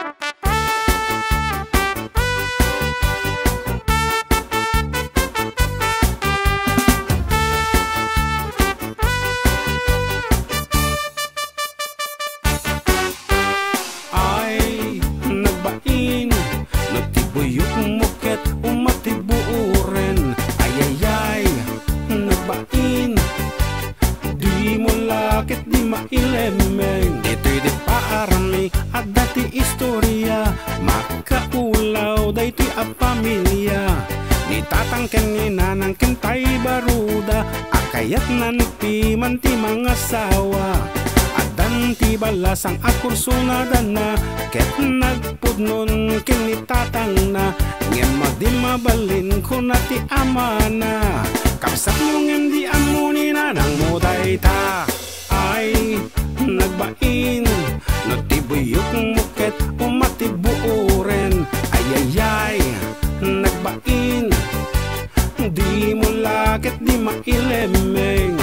Ilemeng dito'y di paarami at dati istorya makaulaw dayto'y a pamilya ni tatang ken ni nanang ken tay baruda akayat nanagpiman ti mga sawa adan ti balasang akursunadan na ket nagpudnon ken ni tatang na ngem di mabalin ko na ti amana kapsat mo ngem di amuni na nang mudayta ay nagbain no tibuyok muket umatibuoren ayayay nagbain di mo lakit di mailemeng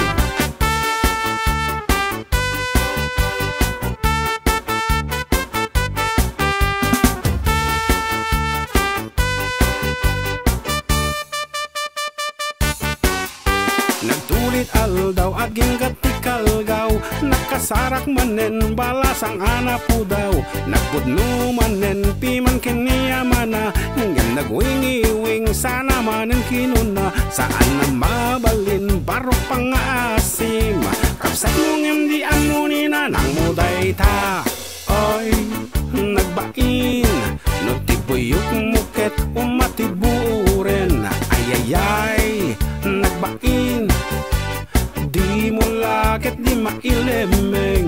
nagtulit aldaw aging katikalgaw nakasarak manen balasang anapu daw nagpudno manen piman kiniyamana ngem nagwingi-wing sana manen kinuna saan na mabalin barok pang-asim kapsat mo ngem di amuni na nang mudayta oy nagbain no tibuyok muket umatiburen ayayay nagbain di mo lakit di mailemeng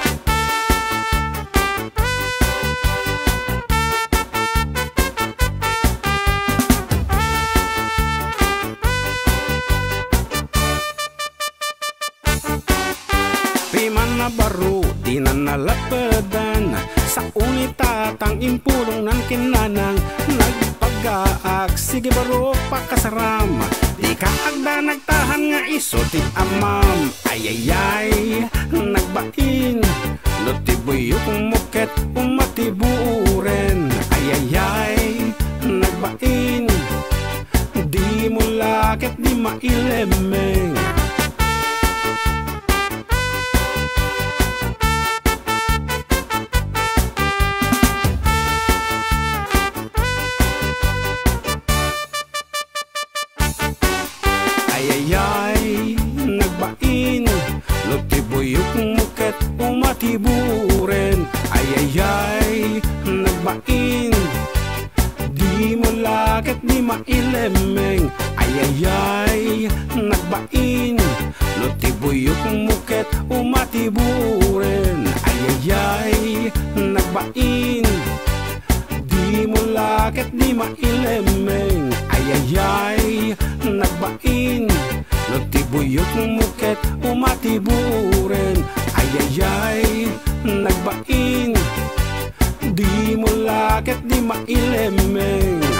piman na baro di na nalapadan sa unitatang impulong ng kinanang nagpagaak sige baro pakasaram di ka agda nagtahan nga iso ti amam ayayay nagbain no tibuyok muket umatiburen ayayay nagbain di mo lakit di mailemeng ayayay nagbain no tibuyok muket umatiburen ayayay nagbain di mo lakit di mailemeng ayayay nagbain no tibuyok muket umatiburen ayayay nagbain di mo lakit di mailemeng ayayay nagbain no tibuyok muket umatiburen ayayay nagbain di mo lakit di mailemeng